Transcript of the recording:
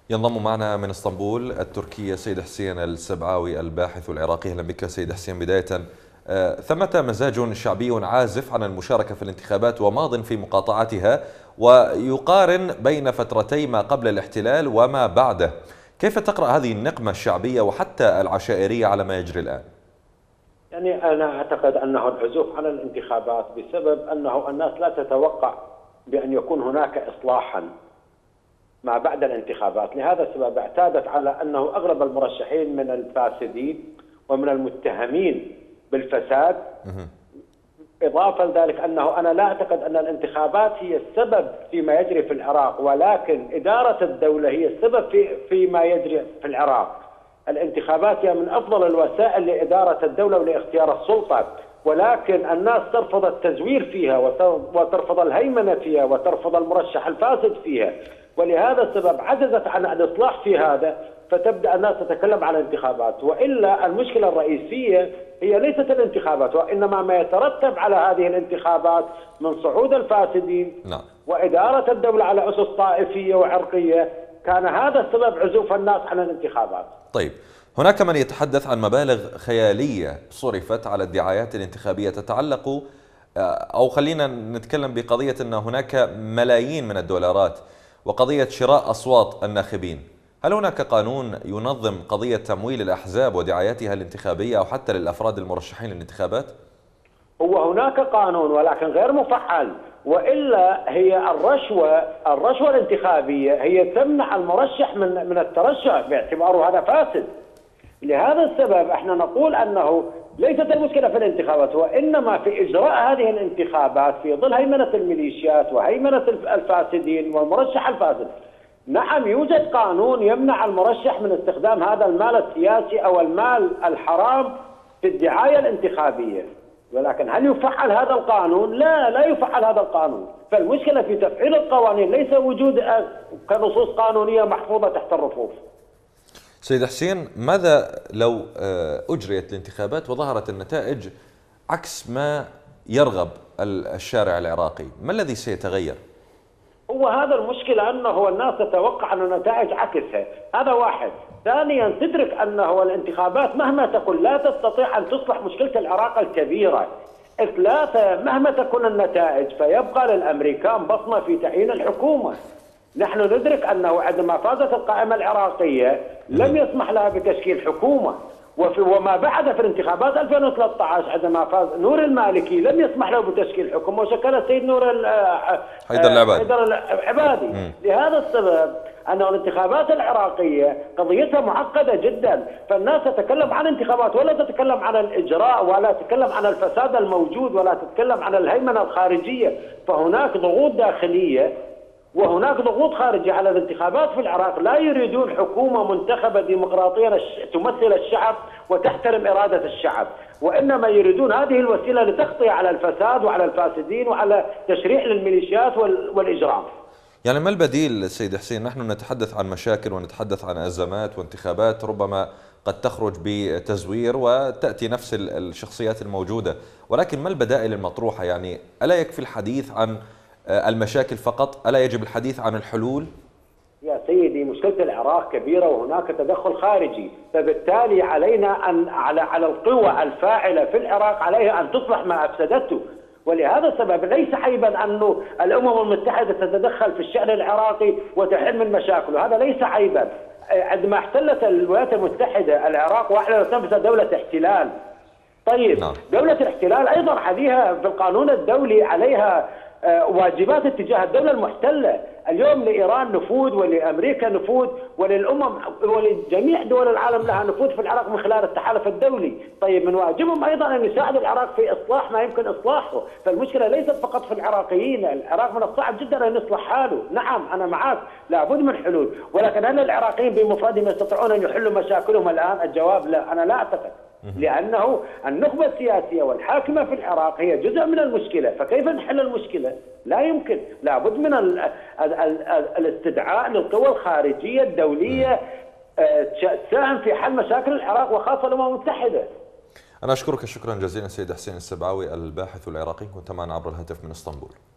ينضم معنا من اسطنبول التركية سيد حسين السبعاوي الباحث العراقي. أهلا بك سيد حسين. بداية، ثمة مزاج شعبي عازف عن المشاركة في الانتخابات وماض في مقاطعتها، ويقارن بين فترتي ما قبل الاحتلال وما بعده. كيف تقرأ هذه النقمة الشعبية وحتى العشائرية على ما يجري الآن؟ يعني أنا أعتقد أنه العزوف عن الانتخابات بسبب أنه الناس لا تتوقع بأن يكون هناك إصلاحا ما بعد الانتخابات. لهذا السبب اعتادت على أنه أغلب المرشحين من الفاسدين ومن المتهمين بالفساد. إضافة لذلك أنه أنا لا أعتقد أن الانتخابات هي السبب فيما يجري في العراق، ولكن إدارة الدولة هي السبب فيما يجري في العراق. الانتخابات هي من أفضل الوسائل لإدارة الدولة ولاختيار السلطة، ولكن الناس ترفض التزوير فيها وترفض الهيمنة فيها وترفض المرشح الفاسد فيها، ولهذا السبب عجزت عن الإصلاح في هذا، فتبدأ الناس تتكلم عن الانتخابات. وإلا المشكلة الرئيسية هي ليست الانتخابات، وإنما ما يترتب على هذه الانتخابات من صعود الفاسدين وإدارة الدولة على أسس طائفية وعرقية. كان هذا السبب عزوف الناس عن الانتخابات. طيب، هناك من يتحدث عن مبالغ خيالية صرفت على الدعايات الانتخابية تتعلق، أو خلينا نتكلم بقضية أن هناك ملايين من الدولارات وقضية شراء أصوات الناخبين. هل هناك قانون ينظم قضية تمويل الأحزاب ودعاياتها الانتخابية أو حتى للأفراد المرشحين للانتخابات؟ هو هناك قانون ولكن غير مفعل، وإلا هي الرشوة الانتخابية هي تمنع المرشح من الترشح باعتباره هذا فاسد. لهذا السبب احنا نقول أنه ليست المشكلة في الانتخابات، وإنما في إجراء هذه الانتخابات في ظل هيمنة الميليشيات وهيمنة الفاسدين والمرشح الفاسد. نعم، يوجد قانون يمنع المرشح من استخدام هذا المال السياسي أو المال الحرام في الدعاية الانتخابية، ولكن هل يفعل هذا القانون؟ لا يفعل هذا القانون. فالمشكلة في تفعيل القوانين، ليس وجود كنصوص قانونية محفوظة تحت الرفوف. سيد حسين، ماذا لو أجريت الانتخابات وظهرت النتائج عكس ما يرغب الشارع العراقي؟ ما الذي سيتغير؟ هو هذا المشكلة، أنه الناس تتوقع أن النتائج عكسها. هذا واحد. ثانيا، تدرك أنه الانتخابات مهما تكن لا تستطيع أن تصلح مشكلة العراق الكبيرة. ثلاثة، مهما تكون النتائج فيبقى للأمريكان بصمة في تعيين الحكومة. نحن ندرك أنه عندما فازت القائمة العراقية لم يسمح لها بتشكيل حكومة، وما بعد في الانتخابات 2013 عندما فاز نور المالكي لم يسمح له بتشكيل حكومة وشكل السيد حيدر العبادي. لهذا السبب أن الانتخابات العراقية قضيتها معقدة جدا، فالناس تتكلم عن انتخابات ولا تتكلم عن الإجراء ولا تتكلم عن الفساد الموجود ولا تتكلم عن الهيمنة الخارجية. فهناك ضغوط داخلية وهناك ضغوط خارجية على الانتخابات في العراق. لا يريدون حكومة منتخبة ديمقراطية تمثل الشعب وتحترم إرادة الشعب، وإنما يريدون هذه الوسيلة لتغطية على الفساد وعلى الفاسدين وعلى تشريع للميليشيات والإجرام. يعني ما البديل سيد حسين؟ نحن نتحدث عن مشاكل ونتحدث عن أزمات وانتخابات ربما قد تخرج بتزوير وتأتي نفس الشخصيات الموجودة، ولكن ما البدائل المطروحة؟ يعني ألا يكفي الحديث عن المشاكل فقط؟ ألا يجب الحديث عن الحلول؟ يا سيدي، مشكلة العراق كبيرة وهناك تدخل خارجي، فبالتالي علينا أن على القوى الفاعلة في العراق عليها أن تصلح ما أفسدته. ولهذا السبب ليس عيبا أن الأمم المتحدة تتدخل في الشأن العراقي وتحل من مشاكله، هذا ليس عيبا. عندما احتلت الولايات المتحدة العراق وأعلنت نفسها دولة احتلال، طيب دولة الاحتلال أيضا عليها في القانون الدولي عليها واجبات اتجاه الدولة المحتلة. اليوم لإيران نفوذ ولأمريكا نفوذ وللأمم ولجميع دول العالم لها نفوذ في العراق من خلال التحالف الدولي. طيب من واجبهم أيضا أن يساعدوا العراق في إصلاح ما يمكن إصلاحه. فالمشكلة ليست فقط في العراقيين، العراق من الصعب جدا أن يصلح حاله. نعم أنا معك، لابد من حلول، ولكن هل العراقيين بمفردهم يستطيعون أن يحلوا مشاكلهم الآن؟ الجواب لا، أنا لا أعتقد، لأنه النخبة السياسية والحاكمة في العراق هي جزء من المشكلة. فكيف نحل المشكلة؟ لا يمكن، لابد من الاستدعاء للقوى الخارجية الدولية تساهم في حل مشاكل العراق وخاصة الأمم المتحدة. أنا أشكرك شكرا جزيلا سيد حسين السبعاوي الباحث العراقي، كنت معنا عبر الهاتف من اسطنبول.